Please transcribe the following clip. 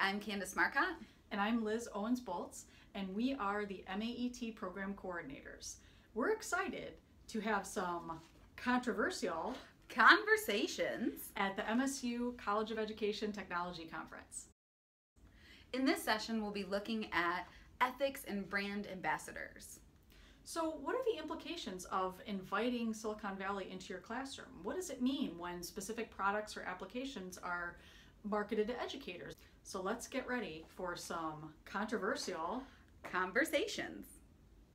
I'm Candace Marcotte. And I'm Liz Owens-Boltz, and we are the MAET Program Coordinators. We're excited to have some controversial conversations at the MSU College of Education Technology Conference. In this session, we'll be looking at ethics and brand ambassadors. So what are the implications of inviting Silicon Valley into your classroom? What does it mean when specific products or applications are marketed to educators? So let's get ready for some controversial conversations.